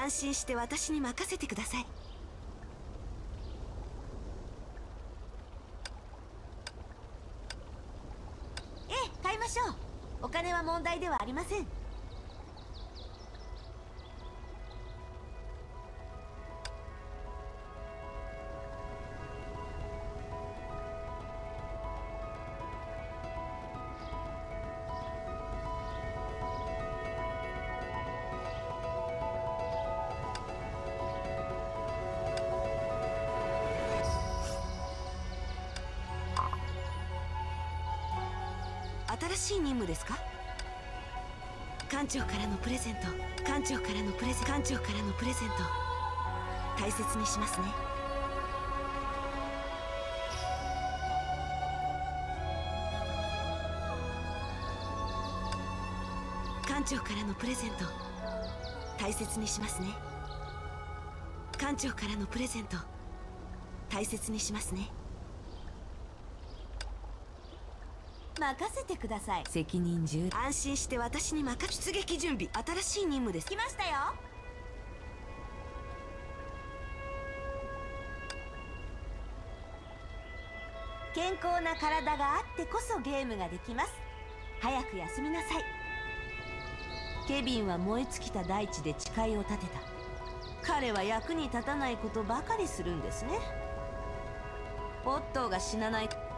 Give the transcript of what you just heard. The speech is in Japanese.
安心して私に任せてください。ええ、買いましょう。お金は問題ではありません。新しい任務ですか？艦長からのプレゼント、艦長からのプレゼント、艦長からのプレゼント、大切にしますね。艦長からのプレゼント、大切にしますね。艦長からのプレゼント、大切にしますね。任せてください。 責任重大。 安心して私に出撃準備。新しい任務です。来ましたよ。健康な体があってこそゲームができます。早く休みなさい。ケビンは燃え尽きた大地で誓いを立てた。彼は役に立たないことばかりするんですね。オットーが死なない。